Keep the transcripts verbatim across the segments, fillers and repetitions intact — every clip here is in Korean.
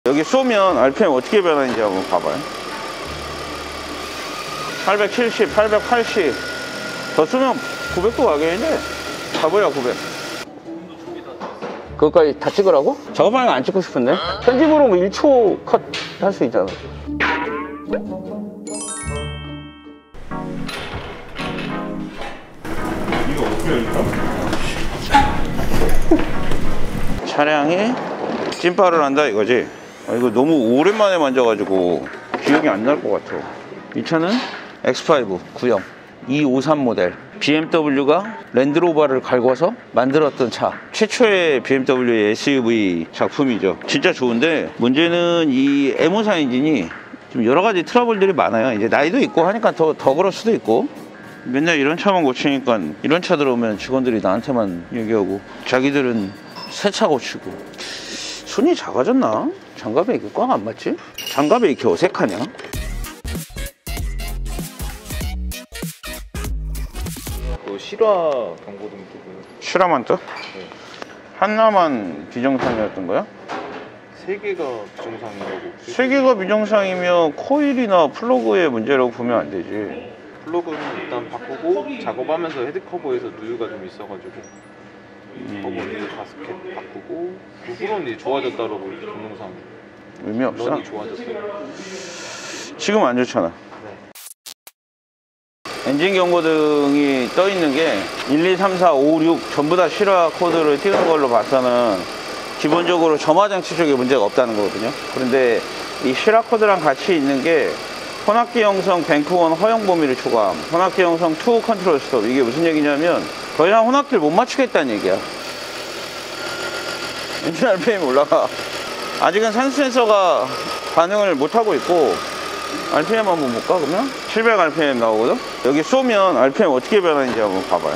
여기 쏘면 알피엠 어떻게 변하는지 한번 봐봐요. 팔백칠십, 팔백팔십 더 쏘면 구백도 가겠는데 가버려. 구백. 그것까지 다 찍으라고? 작업하는 거 안 찍고 싶은데? 편집으로 뭐 일 초 컷 할 수 있잖아. 이거 어떻게 할까? 차량이 찐빠를 한다 이거지? 아, 이거 너무 오랜만에 만져가지고 기억이 안 날 것 같아. 이 차는 엑스 파이브 구형 이백오십삼 모델, 비엠더블유가 랜드로버를 갈궈서 만들었던 차, 최초의 비엠더블유의 에스유브이 작품이죠. 진짜 좋은데 문제는 이 엠오사 엔진이 좀 여러 가지 트러블들이 많아요. 이제 나이도 있고 하니까 더, 더 그럴 수도 있고, 맨날 이런 차만 고치니까 이런 차 들어오면 직원들이 나한테만 얘기하고 자기들은 새 차 고치고. 손이 작아졌나? 장갑에 이게 꽉 안 맞지? 장갑에 이렇게 어색하냐? 그 실화 경고등 뜨고. 실화만 떠? 네. 하나만 비정상이었던 거야? 세 개가 비정상이라고. 세 개가 비정상이면 코일이나 플러그의 문제라고 보면 안 되지. 플러그는 일단 바꾸고 작업하면서 헤드커버에서 누유가 좀 있어가지고 음. 커버 누유 가스켓 바꾸고 그 후로는 이제 좋아졌다라고 동영상. 의미 없어. 런이 좋아졌어요. 지금 안 좋잖아. 네. 엔진 경고등이 떠 있는 게 일, 이, 삼, 사, 오, 육 전부 다 실화 코드를 띄우는 걸로 봐서는 기본적으로 점화장치 쪽에 문제가 없다는 거거든요. 그런데 이 실화 코드랑 같이 있는 게 혼합기 형성 뱅크원 허용 범위를 초과함, 혼합기 형성 투 컨트롤 스톱. 이게 무슨 얘기냐면 더 이상 혼합기를 못 맞추겠다는 얘기야. 엔진 알피엠이 올라가. 아직은 산수 센서가 반응을 못하고 있고. 알피엠 한번 볼까 그러면? 칠백 알피엠 나오거든? 여기 쏘면 알피엠 어떻게 변하는지 한번 봐봐요.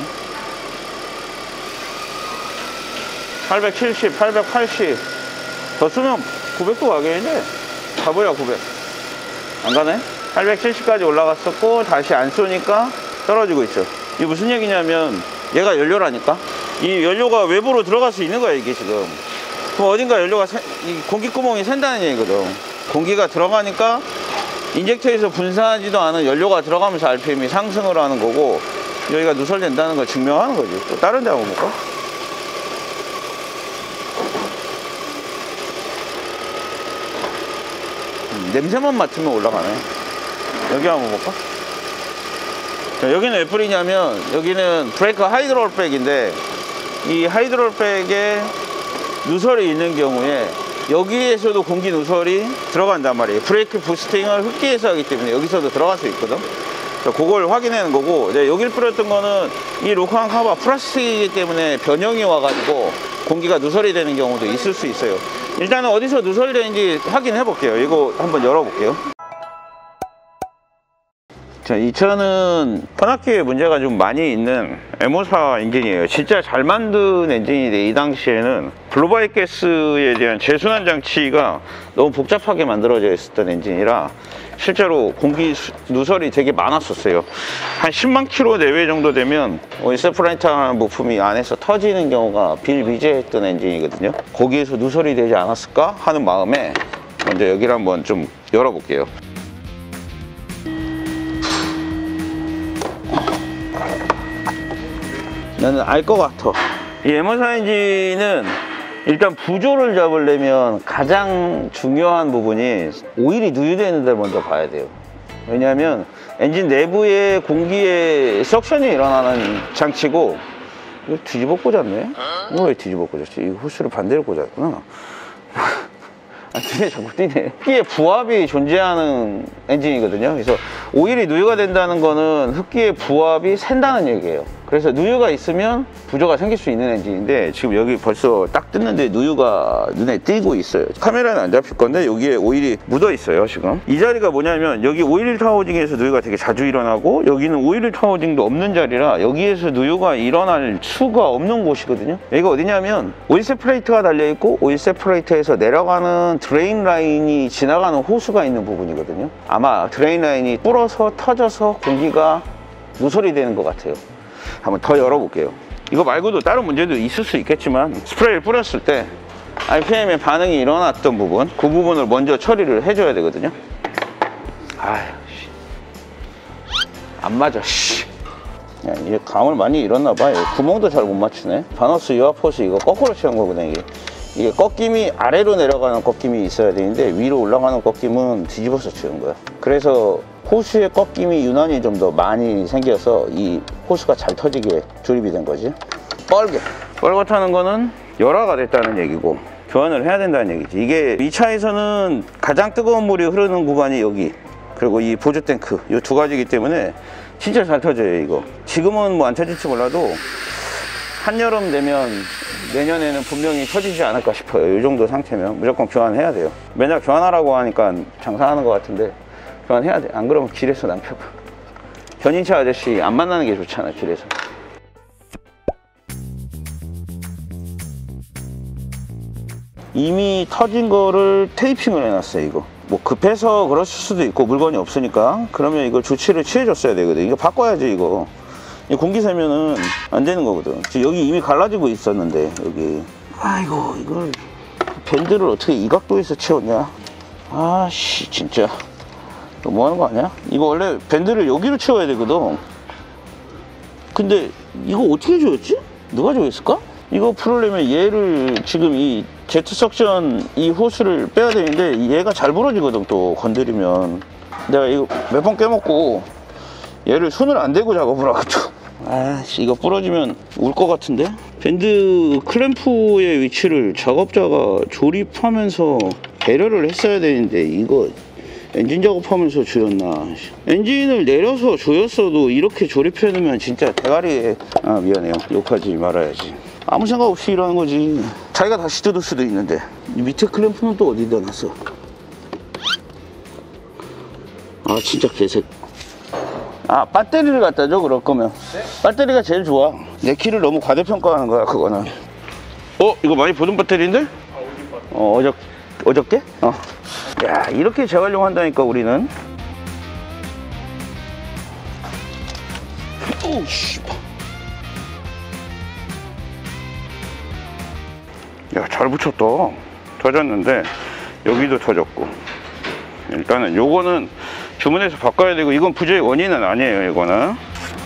팔백칠십, 팔백팔십 더 쏘면 구백도 가겠는데 가버려. 구백 안 가네? 팔백칠십까지 올라갔었고 다시 안 쏘니까 떨어지고 있죠. 이게 무슨 얘기냐면 얘가 연료라니까? 이 연료가 외부로 들어갈 수 있는 거야 이게 지금. 그럼 어딘가 연료가 새, 이 공기구멍이 샌다는 얘기거든. 공기가 들어가니까 인젝터에서 분사하지도 않은 연료가 들어가면서 알피엠이 상승을 하는 거고, 여기가 누설된다는 걸 증명하는 거지. 또 다른 데 한번 볼까? 음, 냄새만 맡으면 올라가네. 여기 한번 볼까? 자, 여기는 왜 뿌리냐면 여기는 브레이크 하이드롤백인데 이 하이드롤백에 누설이 있는 경우에 여기에서도 공기 누설이 들어간단 말이에요. 브레이크 부스팅을 흡기해서 하기 때문에 여기서도 들어갈 수 있거든. 그걸 확인하는 거고, 이제 여기를 뿌렸던 거는 이 로크한 카바 플라스틱이기 때문에 변형이 와가지고 공기가 누설이 되는 경우도 있을 수 있어요. 일단은 어디서 누설이 되는지 확인해 볼게요. 이거 한번 열어볼게요. 자, 이 차는 혼합기에 문제가 좀 많이 있는 엠오사 엔진이에요. 진짜 잘 만든 엔진인데 이 당시에는 블로바이크 가스에 대한 재순환 장치가 너무 복잡하게 만들어져 있었던 엔진이라 실제로 공기 누설이 되게 많았었어요. 한 십만 킬로 내외 정도 되면 이 세프라이트라는 부품이 안에서 터지는 경우가 비일비재했던 엔진이거든요. 거기에서 누설이 되지 않았을까 하는 마음에 먼저 여기를 한번 좀 열어볼게요. 나는 알 것 같아. 이 엠오사 엔진은 일단 부조를 잡으려면 가장 중요한 부분이 오일이 누유되는 데를 먼저 봐야 돼요. 왜냐하면 엔진 내부에 공기의 석션이 일어나는 장치고. 이거 뒤집어 꽂았네? 이거 왜 뒤집어 꽂았지? 이 호스를 반대로 꽂았구나. 아, 눈에 자꾸 띄네. 흡기의 부합이 존재하는 엔진이거든요. 그래서 오일이 누유가 된다는 거는 흡기의 부합이 샌다는 얘기예요. 그래서 누유가 있으면 부조가 생길 수 있는 엔진인데 지금 여기 벌써 딱 뜯는데 누유가 눈에 띄고 있어요. 카메라는 안 잡힐 건데 여기에 오일이 묻어 있어요. 지금 이 자리가 뭐냐면 여기 오일 타워징에서 누유가 되게 자주 일어나고 여기는 오일 타워징도 없는 자리라 여기에서 누유가 일어날 수가 없는 곳이거든요. 여기가 어디냐면 오일 세퍼레이터가 달려 있고 오일 세퍼레이터에서 내려가는 드레인 라인이 지나가는 호수가 있는 부분이거든요. 아마 드레인 라인이 불어서 터져서 공기가 누설이 되는 것 같아요. 한번 더 열어볼게요. 이거 말고도 다른 문제도 있을 수 있겠지만 스프레이를 뿌렸을 때 알피엠의 반응이 일어났던 부분, 그 부분을 먼저 처리를 해줘야 되거든요. 아휴, 씨. 안 맞아, 씨. 야, 이게 감을 많이 잃었나봐. 구멍도 잘 못 맞추네. 바너스 유아포스 이거 거꾸로 채운 거거든, 이게. 이게 꺾임이 아래로 내려가는 꺾임이 있어야 되는데 위로 올라가는 꺾임은 뒤집어서 채운 거야. 그래서 호수의 꺾임이 유난히 좀 더 많이 생겨서 이 호수가 잘 터지게 조립이 된 거지. 뻘개. 뻘겋다는 거는 열화가 됐다는 얘기고 교환을 해야 된다는 얘기지. 이게 이 차에서는 가장 뜨거운 물이 흐르는 구간이 여기, 그리고 이 보조 탱크, 이 두 가지이기 때문에 진짜 잘 터져요, 이거. 지금은 뭐 안 터질지 몰라도 한여름 되면 내년에는 분명히 터지지 않을까 싶어요. 이 정도 상태면 무조건 교환해야 돼요. 맨날 교환하라고 하니까 장사하는 것 같은데 교환해야 돼. 안 그러면 길에서 낭패봐. 견인차 아저씨 안 만나는 게 좋잖아, 길에서. 이미 터진 거를 테이핑을 해놨어요, 이거. 뭐 급해서 그랬을 수도 있고 물건이 없으니까 그러면 이걸 조치를 취해줬어야 되거든. 이거 바꿔야지, 이거. 이 공기 새면은 안 되는 거거든. 지금 여기 이미 갈라지고 있었는데 여기. 아이고, 이걸 밴드를 어떻게 이 각도에서 채웠냐. 아씨, 진짜 너무 하는 거 아니야? 이거 원래 밴드를 여기로 채워야 되거든. 근데 이거 어떻게 조였지? 누가 조였을까? 이거 풀으려면 얘를 지금 이 제트 석션 이 호스를 빼야 되는데 얘가 잘 부러지거든. 또 건드리면 내가 이거 몇 번 깨먹고 얘를 손을 안 대고 작업을 하거든. 아씨, 이거 부러지면 울 것 같은데? 밴드 클램프의 위치를 작업자가 조립하면서 배려를 했어야 되는데 이거 엔진 작업하면서 조였나. 엔진을 내려서 조였어도 이렇게 조립해 놓으면 진짜 대가리에. 아, 미안해요, 욕하지 말아야지. 아무 생각 없이 일하는 거지. 자기가 다시 뜯을 수도 있는데. 이 밑에 클램프는 또 어디다 놨어? 아, 진짜 개색. 아, 배터리를 갖다 줘, 그럴 거면. 네? 배터리가 제일 좋아. 내 키를 너무 과대평가하는 거야, 그거는. 어? 이거 많이 보던 배터리인데? 아, 어, 어저, 어저께? 어. 야, 이렇게 재활용 한다니까, 우리는. 오우, 씨. 야, 잘 붙였다. 터졌는데, 여기도 터졌고. 일단은 요거는 주문해서 바꿔야 되고, 이건 부재의 원인은 아니에요, 이거는.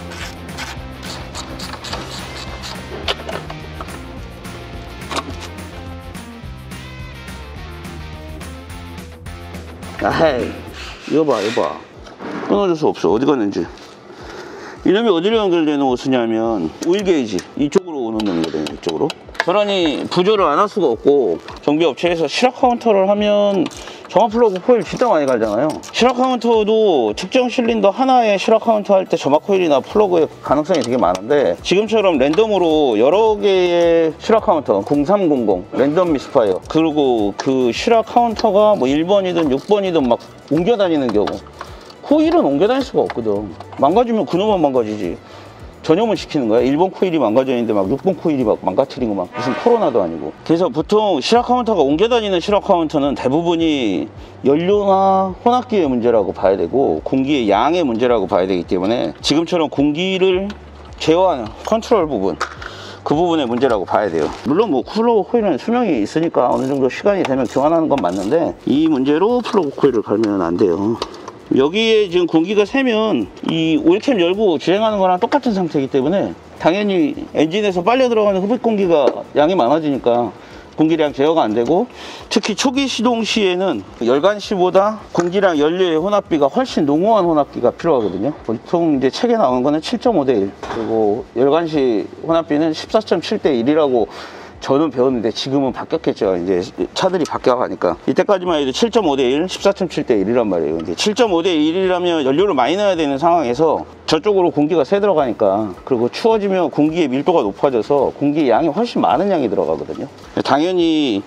아이, 이거 봐, 이거 봐. 끊어줄 수 없어. 어디 갔는지. 이놈이 어디로 연결되는 호스냐면 오일 게이지 이쪽으로 오는 놈이거든요, 이쪽으로. 그러니 부조를 안 할 수가 없고, 정비업체에서 실악 카운터를 하면 점화 플러그 코일 진짜 많이 갈잖아요. 실악 카운터도 특정 실린더 하나에 실악 카운터 할 때 점화 코일이나 플러그의 가능성이 되게 많은데, 지금처럼 랜덤으로 여러 개의 실악 카운터 공삼공공 랜덤 미스파이어, 그리고 그 실악 카운터가 뭐 일 번이든 육 번이든 막 옮겨 다니는 경우, 코일은 옮겨 다닐 수가 없거든. 망가지면 그놈만 망가지지. 전염을 시키는 거야. 일 번 코일이 망가져 있는데 막 육 번 코일이 막 망가뜨린 거 막 무슨 코로나도 아니고. 그래서 보통 실악 카운터가 옮겨 다니는 실악 카운터는 대부분이 연료나 혼합기의 문제라고 봐야 되고, 공기의 양의 문제라고 봐야 되기 때문에, 지금처럼 공기를 제어하는 컨트롤 부분, 그 부분의 문제라고 봐야 돼요. 물론 뭐 플러그 코일은 수명이 있으니까 어느 정도 시간이 되면 교환하는 건 맞는데, 이 문제로 플러그 코일을 갈면 안 돼요. 여기에 지금 공기가 새면 이 오일캡 열고 주행하는 거랑 똑같은 상태이기 때문에 당연히 엔진에서 빨려 들어가는 흡입 공기가 양이 많아지니까 공기량 제어가 안 되고, 특히 초기 시동 시에는 열관 시보다 공기랑 연료의 혼합비가 훨씬 농후한 혼합비가 필요하거든요. 보통 이제 책에 나오는 거는 칠 점 오 대 일, 그리고 열관 시 혼합비는 십사 점 칠 대 일이라고 저는 배웠는데, 지금은 바뀌었겠죠. 이제 차들이 바뀌어가니까. 이때까지만 해도 칠 점 오 대 일, 십사 점 칠 대 일이란 말이에요. 근데 칠 점 오 대 일이라면 연료를 많이 넣어야 되는 상황에서 저쪽으로 공기가 새 들어가니까, 그리고 추워지면 공기의 밀도가 높아져서 공기의 양이 훨씬 많은 양이 들어가거든요. 당연히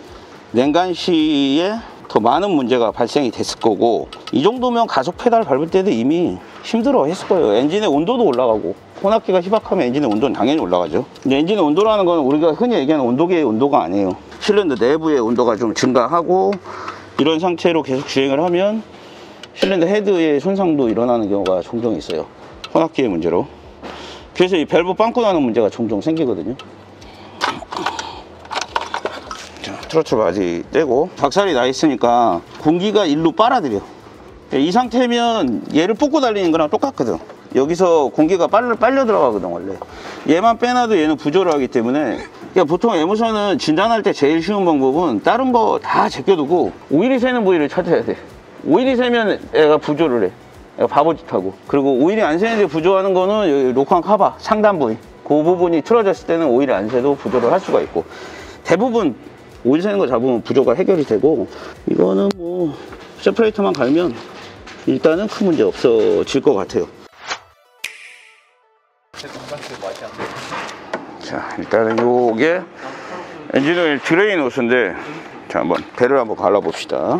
냉간시에 더 많은 문제가 발생이 됐을 거고, 이 정도면 가속 페달 밟을 때도 이미 힘들어 했을 거예요. 엔진의 온도도 올라가고, 혼합기가 희박하면 엔진의 온도는 당연히 올라가죠. 근데 엔진의 온도라는 건 우리가 흔히 얘기하는 온도계의 온도가 아니에요. 실린더 내부의 온도가 좀 증가하고, 이런 상태로 계속 주행을 하면 실린더 헤드의 손상도 일어나는 경우가 종종 있어요. 혼합기의 문제로. 그래서 이 밸브 빵꾸 나는 문제가 종종 생기거든요. 자, 트로틀 바디 떼고 박살이 나 있으니까 공기가 일로 빨아들여. 이 상태면 얘를 뽑고 달리는 거랑 똑같거든. 여기서 공기가 빨려, 빨려 들어가거든 원래. 얘만 빼놔도 얘는 부조를 하기 때문에 그러니까 보통 에모션은 진단할 때 제일 쉬운 방법은 다른 거 다 제껴두고 오일이 새는 부위를 찾아야 돼. 오일이 새면 얘가 부조를 해. 얘가 바보짓하고. 그리고 오일이 안 새는데 부조하는 거는 여기 로컨 카바 상단 부위, 그 부분이 틀어졌을 때는 오일이 안 새도 부조를 할 수가 있고, 대부분 오일 새는 거 잡으면 부조가 해결이 되고, 이거는 뭐 세퍼레이터만 갈면 일단은 큰 문제 없어질 것 같아요. 자, 일단은 요게 엔진오일 드레인 호스인데, 자, 한번 배를 한번 갈라봅시다.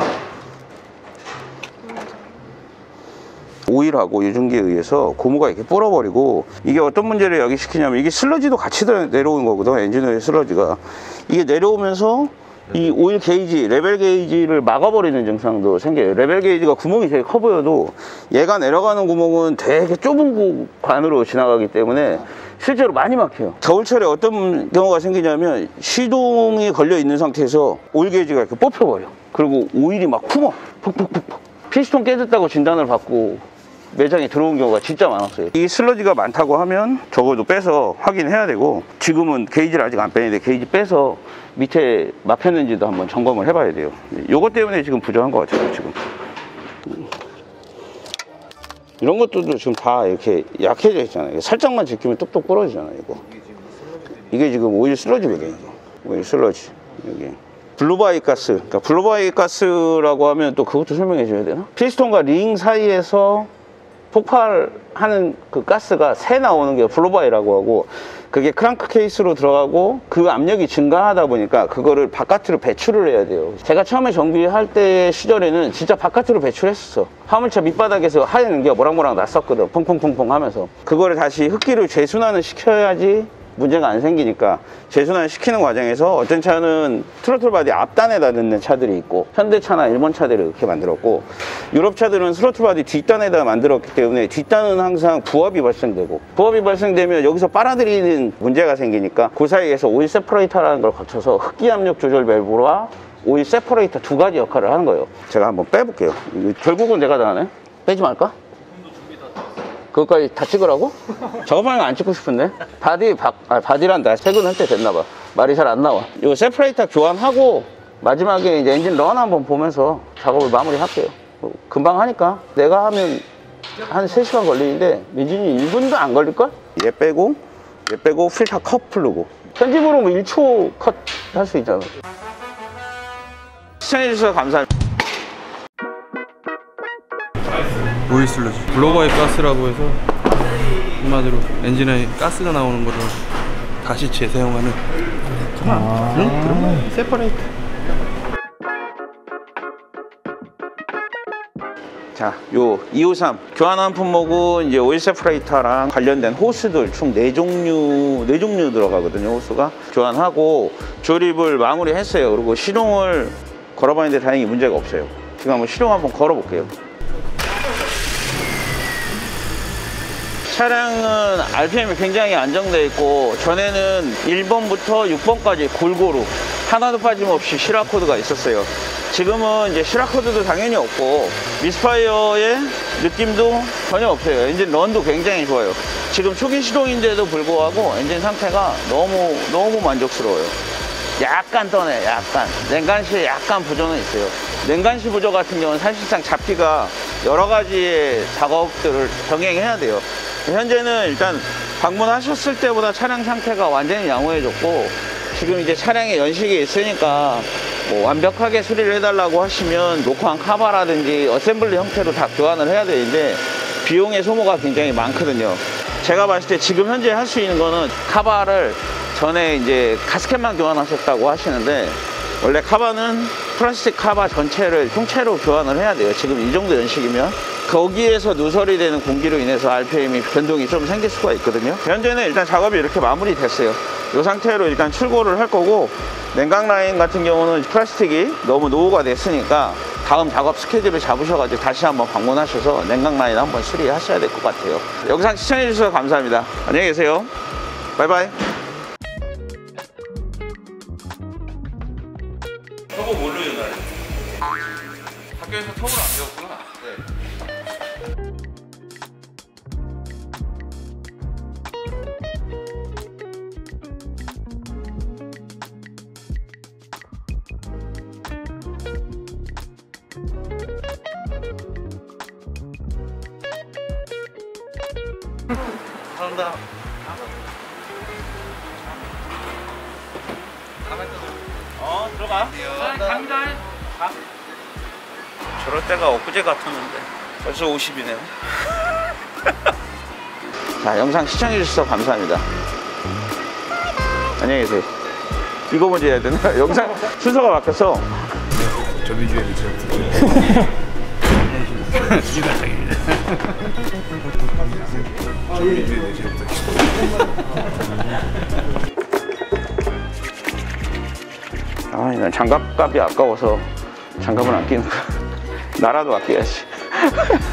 오일하고 유증기에 의해서 고무가 이렇게 불어버리고, 이게 어떤 문제를 야기시키냐면 이게 슬러지도 같이 내려오는 거거든. 엔진오일 슬러지가 이게 내려오면서 이 오일 게이지, 레벨 게이지를 막아버리는 증상도 생겨요. 레벨 게이지가 구멍이 되게 커 보여도 얘가 내려가는 구멍은 되게 좁은 관으로 지나가기 때문에 실제로 많이 막혀요. 겨울철에 어떤 경우가 생기냐면 시동이 걸려 있는 상태에서 오일 게이지가 이렇게 뽑혀버려. 그리고 오일이 막 품어. 푹푹푹푹. 피스톤 깨졌다고 진단을 받고 매장에 들어온 경우가 진짜 많았어요. 이 슬러지가 많다고 하면 적어도 빼서 확인해야 되고, 지금은 게이지를 아직 안 빼는데 게이지 빼서 밑에 막혔는지도 한번 점검을 해봐야 돼요. 요것 때문에 지금 부족한 것 같아요. 지금 이런 것들도 지금 다 이렇게 약해져 있잖아요. 살짝만 제끼면 뚝뚝 부러지잖아요. 이거 이게 지금 오일 슬러지 배경이에요. 오일 슬러지. 여기 블루바이 가스. 그러니까 블루바이 가스라고 하면 또 그것도 설명해 줘야 되나? 피스톤과 링 사이에서 폭발하는 그 가스가 새 나오는 게 블루바이라고 하고, 그게 크랑크 케이스로 들어가고 그 압력이 증가하다 보니까 그거를 바깥으로 배출을 해야 돼요. 제가 처음에 정비할 때 시절에는 진짜 바깥으로 배출했었어. 화물차 밑바닥에서 하얀 게 모락모락 났었거든. 퐁퐁퐁퐁 하면서. 그거를 다시 흡기를 재순환을 시켜야지 문제가 안 생기니까 재순환 시키는 과정에서 어떤 차는 트로틀 바디 앞단에다 넣는 차들이 있고, 현대차나 일본 차들을 이렇게 만들었고, 유럽 차들은 트로틀 바디 뒷단에다 만들었기 때문에 뒷단은 항상 부합이 발생되고, 부합이 발생되면 여기서 빨아들이는 문제가 생기니까 그 사이에서 오일 세퍼레이터라는 걸 거쳐서 흡기 압력 조절 밸브와 오일 세퍼레이터 두 가지 역할을 하는 거예요. 제가 한번 빼볼게요. 결국은 내가 다 하네. 빼지 말까? 그것까지 다 찍으라고? 작업하는 거 안 찍고 싶은데? 바디, 바, 아, 바디란다. 퇴근할 때 됐나봐. 말이 잘 안 나와. 이 세퍼레이터 교환하고 마지막에 이제 엔진 런 한번 보면서 작업을 마무리 할게요. 뭐 금방 하니까. 내가 하면 한 세 시간 걸리는데 민진이 일 분도 안 걸릴걸? 얘 빼고, 얘 빼고 필터 컷 풀르고. 편집으로 뭐 일 초 컷 할 수 있잖아. 시청해주셔서 감사합니다. 오일 슬러지 블로바이 가스라고 해서 한마디로 엔진에 가스가 나오는 거를 다시 재사용하는 아 응? 그런 거 세퍼레이터. 자, 요 이오삼 교환한 품목은 이제 오일 세퍼레이터랑 관련된 호스들 총 네 종류 네 종류 들어가거든요. 호스가 교환하고 조립을 마무리했어요. 그리고 시동을 걸어봤는데 다행히 문제가 없어요. 지금 한번 시동 한번 걸어볼게요. 차량은 알피엠이 굉장히 안정되어 있고, 전에는 일 번부터 육 번까지 골고루 하나도 빠짐없이 실화 코드가 있었어요. 지금은 이제 실화 코드도 당연히 없고 미스파이어의 느낌도 전혀 없어요. 엔진 런도 굉장히 좋아요. 지금 초기 시동인데도 불구하고 엔진 상태가 너무 너무 만족스러워요. 약간 떠네. 약간 냉간시에 약간 부조는 있어요. 냉간시 부조 같은 경우는 사실상 잡기가 여러 가지의 작업들을 병행해야 돼요. 현재는 일단 방문하셨을 때보다 차량 상태가 완전히 양호해졌고, 지금 이제 차량에 연식이 있으니까 뭐 완벽하게 수리를 해달라고 하시면 로컨 카바라든지 어셈블리 형태로 다 교환을 해야 되는데 비용의 소모가 굉장히 많거든요. 제가 봤을 때 지금 현재 할 수 있는 거는 카바를 전에 이제 가스켓만 교환하셨다고 하시는데, 원래 카바는 플라스틱 카바 전체를 통째로 교환을 해야 돼요. 지금 이 정도 연식이면 거기에서 누설이 되는 공기로 인해서 알피엠이 변동이 좀 생길 수가 있거든요. 현재는 일단 작업이 이렇게 마무리 됐어요. 이 상태로 일단 출고를 할 거고, 냉각 라인 같은 경우는 플라스틱이 너무 노후가 됐으니까 다음 작업 스케줄을 잡으셔가지고 다시 한번 방문하셔서 냉각 라인 한번 수리하셔야 될 것 같아요. 영상 시청해 주셔서 감사합니다. 안녕히 계세요. 바이바이. 학교에서 톱을 안 배웠구나. 감사합니다. 어, 들어가. 갑니다. 저럴 때가 엊그제 같았는데 벌써 오십이네요. 자, 영상 시청해주셔서 감사합니다. 안녕히 계세요. 이거 먼저 해야 되나? 영상 순서가 바뀌어서. 저비주얼이 제일 유가상입니다. 저비주얼이 제일 아, 난 장갑값이 아까워서 장갑은 안 끼는 거야. 나라도 아껴야지.